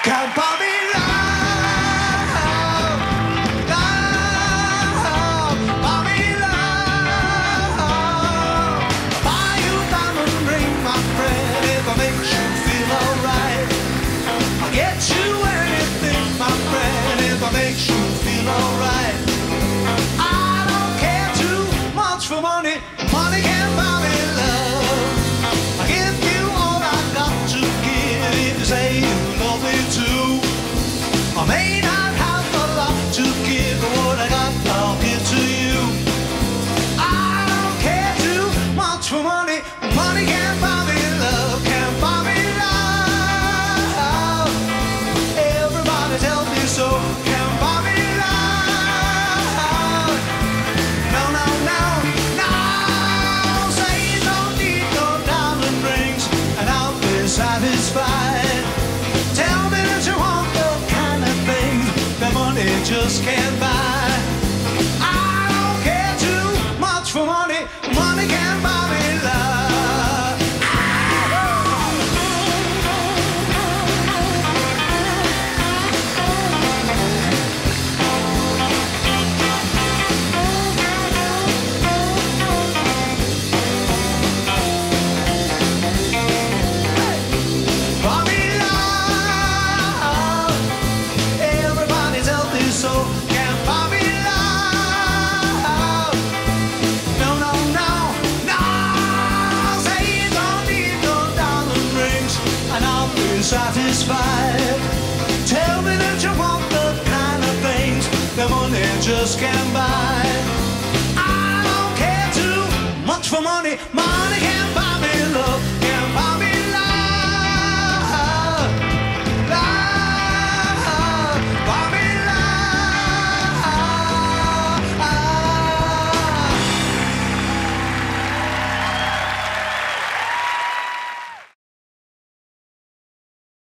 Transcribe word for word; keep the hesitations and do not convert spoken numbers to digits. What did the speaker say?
Can't buy me love, love, buy me love. Buy you a diamond ring, my friend, if it makes you feel alright. I'll get you anything, my friend, if it makes you feel alright. I don't care too much for money, money can't buy me love. I give you all I got to give if you say you love me too. I may not have a lot to give, but what I got I'll give to you. I don't care too much for money, money can't buy me love, can't buy me love. Everybody tells me so, can't buy me love. No, no, no, no. Say you don't need no diamond rings, and I'll be satisfied. Tell me that you want the kind of things that money just can't buy. I don't care too much for money, money can't buy me love. Buy me love. Everybody tells me so. Can't buy me love. No, no, no, no. Say you don't need no diamond rings, and I'll be satisfied. Tell me that you want the kind of things that money just can't buy. I don't care too much for money, money can't buy me love.